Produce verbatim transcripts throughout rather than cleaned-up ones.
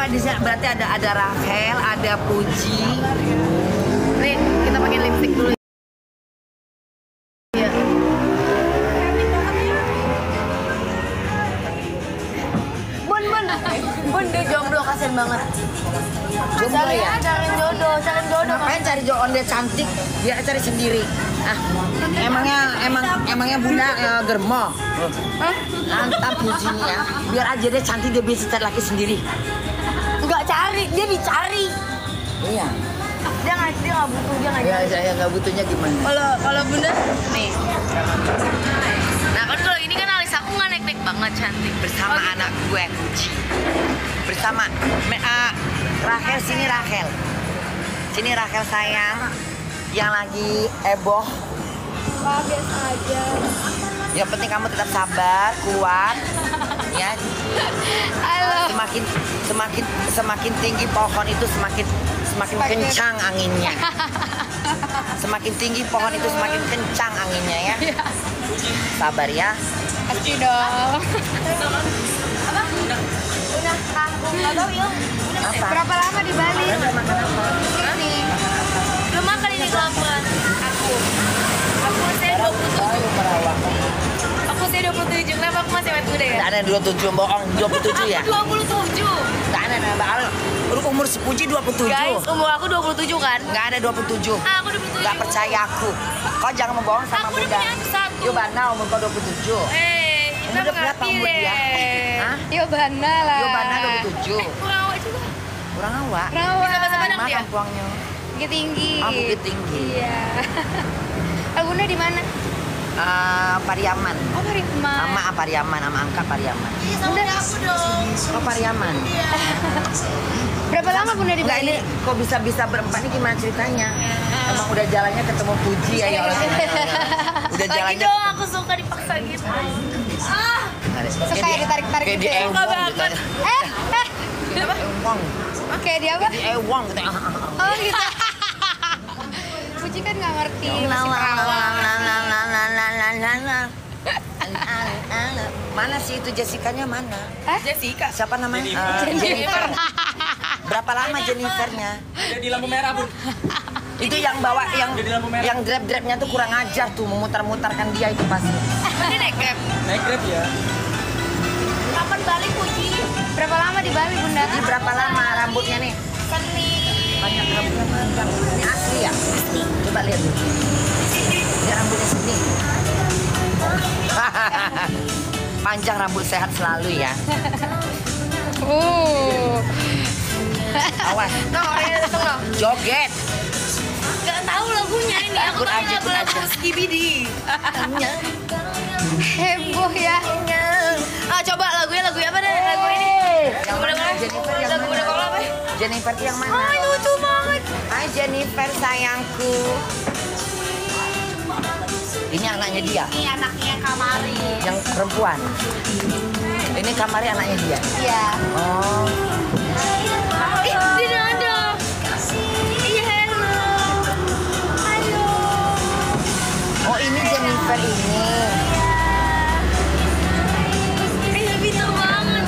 Oh, di sini berarti ada ada Rachel, ada Puji. Nih, kita pakai lipstick dulu. Ya. Bun, bun, bun dia jomblo kasian banget. Jomblo ya? Cari jodoh, cari jodoh. Ngapain cari jodoh? Dia cantik, dia cari sendiri. Ah, emangnya emang emangnya bunda uh, germo. Hah? Mantap Pujinya ya. Biar aja dia cantik dia bisa cari laki sendiri. Enggak cari, dia dicari. Iya. Dia nggak dia nggak butuh, dia nggak Ya cari. saya nggak butuhnya gimana? Kalau kalau bunda nih. Nah kan kalau ini kan alis aku nggak nek-nek banget cantik Bersama Oh, gitu. anak gue Puji. Bersama me, uh, Rachel sini Rachel. Sini Rachel sayang. Yang lagi heboh. Wah, biasa aja. Yang penting kamu tetap sabar, kuat, ya. Halo. Semakin semakin semakin tinggi pohon itu semakin semakin Semakin- kencang anginnya. Semakin tinggi pohon itu semakin kencang anginnya ya. Sabar ya. Kasih dong. Apa? Udah tanggung. Nggak tahu yuk. Apa? Berapa lama di Bali? Udah makan apa? Ini. Belum makan ini kelaparan. Aku. Aku saya dua puluh tujuh. Baru merawat. Aku saya dua puluh tujuh. Kenapa aku masih awet muda ya? Tidak ada dua puluh tujuh bohong, dua puluh tujuh ya? dua puluh tujuh. Tidak ada nambah al. Umur sepuji dua puluh tujuh. Guys, umur aku dua puluh tujuh kan? Nggak ada dua puluh tujuh. Ah, aku dua puluh tujuh. Nggak percaya aku. Kau jangan membohong sama Aku udah bunda. punya anak satu. Yuk Bana umur kau dua puluh tujuh. Eh, kita Umur berapa mengerti umur dia? deh. Hah? Yo Bana lah. Yuk Bana dua puluh tujuh. Eh, kurang awet juga. Kurang awak. Kurang awet. Bisa bahasa Padang Mana dia? kampungnya? Bukit Tinggi. Ah, Bukit Tinggi. Iya. Kalau Bunda di mana? Uh, Pariaman. Oh, Pariaman. Sama Pariaman, sama Angka Pariaman. Bunda aku dong. Oh Pariaman. Berapa lama Bunda di Enggak Bali? ini kok bisa bisa berempat ini gimana ceritanya? Emang udah jalannya ketemu Puji ya ya Allah. Udah Lagi jalannya. dong, aku suka dipaksa gitu. Ah, Suka ya ditarik-tarik kayak gitu di ya? ewong Suka gitu. banget. eh, eh. Apa? Ewong. Oke, dia apa? Di ewong gitu. Oh, gitu. Puji kan nggak ngerti, La, masih la, la, perawat. la, la, la, la, la, la, la, la. Mana sih itu Jessica-nya mana? Eh? Jessica. Siapa namanya? Eh, Jennifer. Berapa lama Jennifernya? Dia di lampu merah, Bun. Itu yang bawa yang Udah di lampu merah. yang grab-grabnya tuh kurang ajar tuh memutar-mutarkan dia itu pasti. Ini naik Grab. Naik Grab ya. Kapan balik Puji? Berapa lama di Bali Bunda? Ini berapa lama rambutnya nih? Seni. Banyak rambutnya panjang. Ini asli ya? Asli. Coba lihat. Lihat rambutnya sini. Panjang rambut sehat selalu ya. Uh. Awas. No, orangnya datang no. Joget. Gak tahu lagunya ini. Aku Ikut tahu aja, ikut lagu-lagu aja. Skibidi. Heboh ya. Ah, coba lagunya lagu apa deh? Lagu ini. Yang Lagu mana? mana? Jennifer yang Lagu mana? udah kalau apa? Jennifer itu yang mana? Ay, lucu banget. Hai Jennifer sayangku. Ini anaknya dia, Ini anaknya Kamari. yang perempuan. Ini Kamari anaknya dia. Iya. Oh. Ih, dia ada. Iya, hello. Halo. Oh ini Jennifer ini. Eh, pintar banget.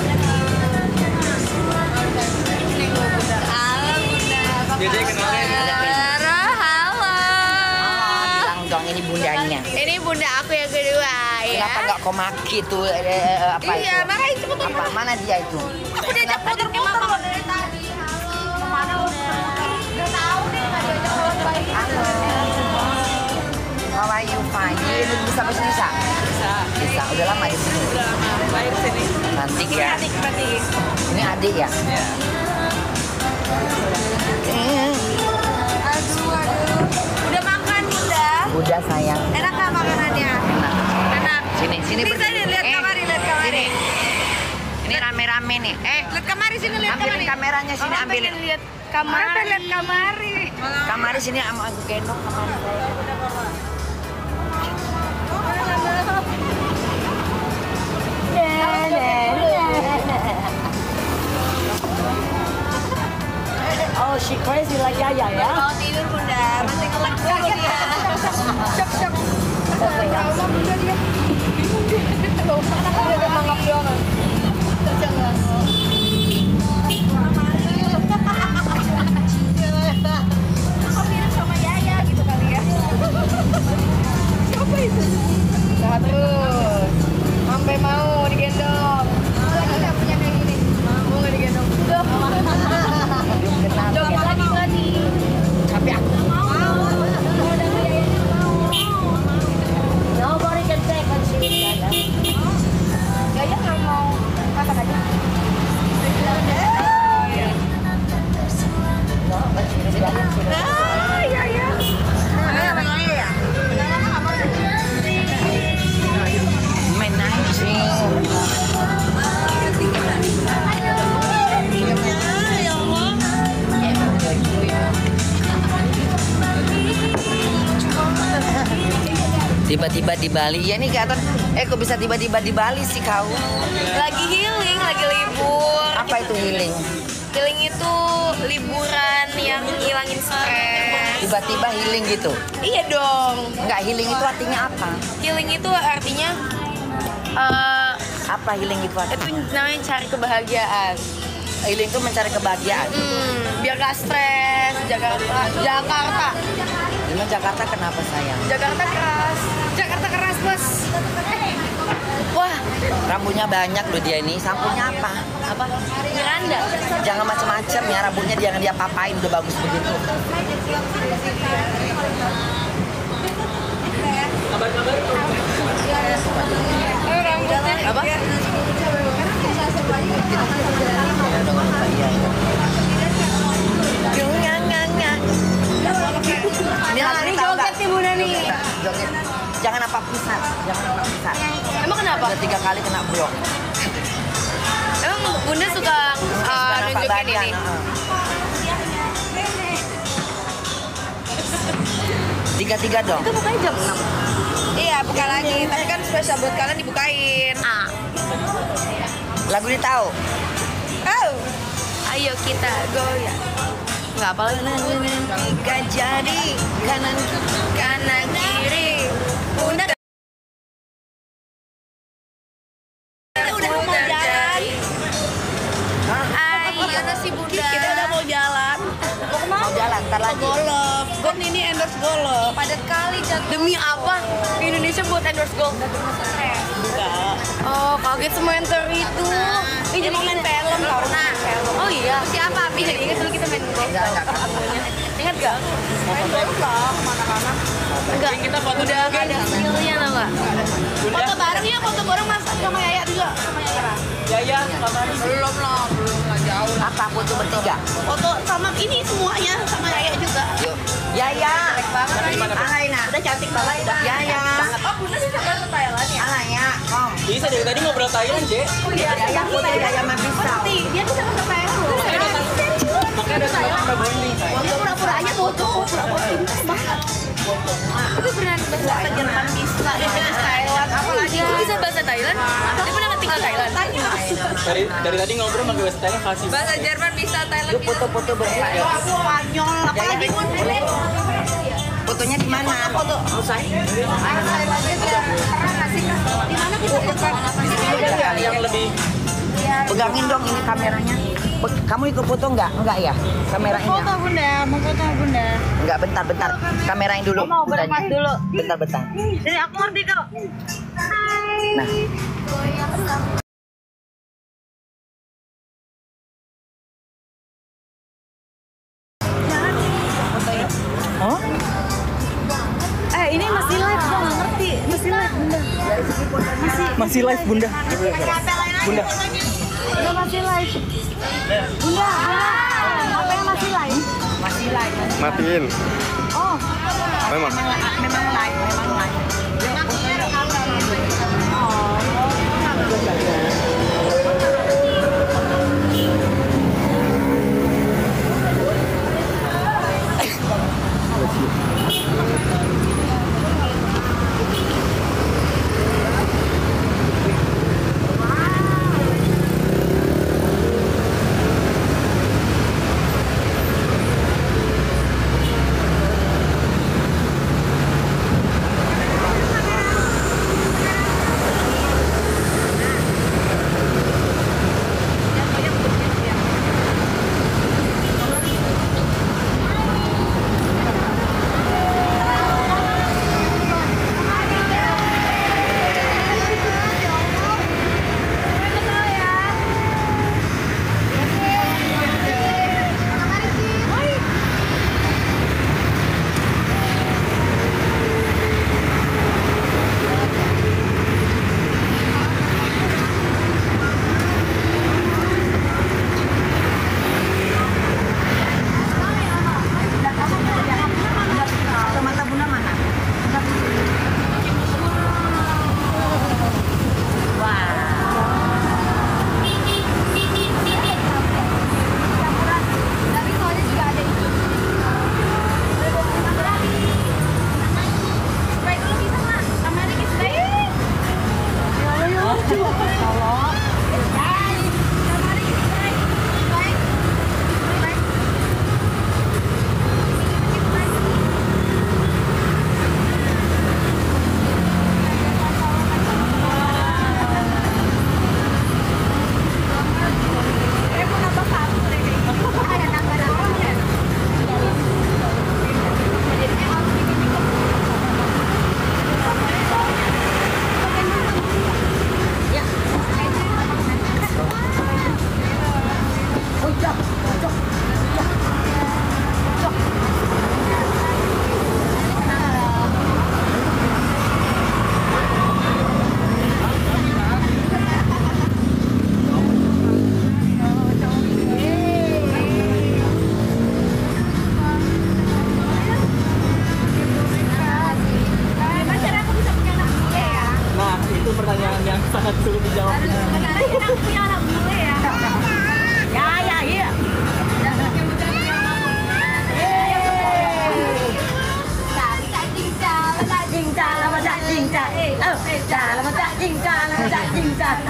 Ini gue Bunda. Halo, Bunda. Apa Dia- dia kenalin. kabar? Halo. Ah, bilang dong ini bundanya. Ini Bunda aku yang kedua, ya. Kenapa nggak kau maki tuh eh, eh, apa Iya, itu? makanya cepet Apa mana dia itu? Aku diajak muter-muter loh dari tadi. Halo. Kemana udah? Udah tahu deh nggak diajak bolak-balik. Halo. How are you fine? Ini bisa bahasa Indonesia? Bisa. Bisa. Udah lama di sini. Udah lama. Baik sini. Cantik ya. Cantik berarti. Ini adik ya. Ya. Eh, Aduh, aduh. Udah makan, Bunda? Udah sayang. Enak nggak makanannya? Enak. Enak. Sini, sini Ini berdiri. saya lihat Eh, kamari, lihat kamari. Sini. Ini rame-rame nih. Eh, Lihat kamari sini, lihat ambilin kamari. kameranya sini, Mama ambilin. pengen lihat kamari. Mama pengen lihat kamari. Kamari sini sama aku gendong kamari saya. Oh, she crazy like Yaya ya? Mau tidur Bunda, masih ngelek dulu dia. Syok, syok. Trauma Bunda dia. Gak usah, dia udah mangap doang. Jangan. Tiba-tiba di Bali. Ya nih kelihatan. Eh kok bisa tiba-tiba di Bali sih kau? Lagi healing, lagi libur. Apa itu healing? Healing itu liburan yang ngilangin stres. Tiba-tiba healing gitu? Iya dong. Enggak, healing itu artinya apa? Healing itu artinya eh Apa healing itu artinya? itu namanya cari kebahagiaan. Healing itu mencari kebahagiaan. Hmm, biar gak stres. Jakarta, Jakarta, Emang Jakarta kenapa sayang? Jakarta keras. Jakarta keras bos. Wah, Rambutnya banyak loh dia ini. Sampunya apa? apa? Miranda. Jangan macem-macem ya, rambutnya jangan dia papain, udah bagus begitu. Kabar-kabar. Oh, rambutnya apa? Ini Nah, lagi ini tahu joget nggak? nih Bunda nih. Joget. Jangan apa pisah, jangan apa pisah. Emang kenapa? Udah tiga kali kena blok. Emang Bunda suka uh, nunjukin ini? Tiga-tiga dong. Itu bukanya jam enam. Iya, buka lagi. Tapi kan spesial buat kalian dibukain. Ah. Lagu ini tahu? Oh. Ayo kita goyang. Enggak apa lagi. Tiga jadi kanan kanan kiri. Bunda udah mau jalan. Ayo nasi Bunda. Kita udah mau jalan. Mau kemana? Mau jalan, ntar lagi. Golf. Gon ini endorse golf. Padat kali jatuh. Demi apa? Di Indonesia buat endorse golf. Enggak. Oh, kaget semua yang ter itu. Ini jadi main film tau. Nah, oh iya. Siapa? Bisa ingat dulu kita main golf. Enggak, enggak, enggak. Ingat gak? Main golf lah, mana-mana. Enggak. Kita foto Udah ada skillnya tau gak? Foto bareng ya, foto bareng Mas sama Yaya juga. Sama Yaya. Yaya, kamar. Belum lah, belum lah jauh lah. Apa foto bertiga? Foto sama ini semuanya sama Yaya juga. Yuk. Yaya. Jelek banget lagi. Alaina. Udah cantik banget udah. Yaya. Oh, Bunda sih sampai ke Thailand ya? Alaina, kom. Bisa dari tadi ngobrol Thailand, Cek. Oh iya, Yaya foto Yaya sama pisau. dia bisa ke Thailand loh. Makanya ada sama Mbak Bondi. Dia pura-pura aja foto, pura-pura pintar banget. Tapi beneran bahasa Jerman bisa, dia bisa Thailand, apalagi dia bisa bahasa Thailand. Dia pernah tinggal Thailand. Dari dari tadi ngobrol pakai bahasa Thailand fasih. Bahasa Jerman bisa, Thailand Yuk foto-foto bertiga. Spanyol, apalagi pun Fotonya di mana? Foto. di mana kita foto? Yang lebih Pegangin dong ini kameranya. Pe- Kamu ikut foto nggak? Enggak ya? Kamerain Foto ya? Bunda, mau foto Bunda. Enggak, bentar, bentar. Kamerain dulu. Mau berpas dulu. Bentar, bentar. Jadi aku ngerti kok. Nah. Oh? Eh ini masih live, gue nggak ngerti. Masih live Bunda. Masih. masih live, Bunda. Bunda. Udah masih live. Bunda, apa yang masih live? Masih live. Matiin. Oh, Memang. Memang live, memang live.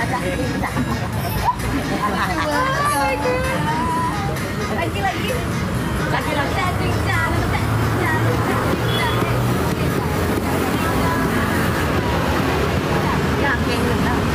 Lagi lagi. Lagi lagi. Ya, kayak gitu.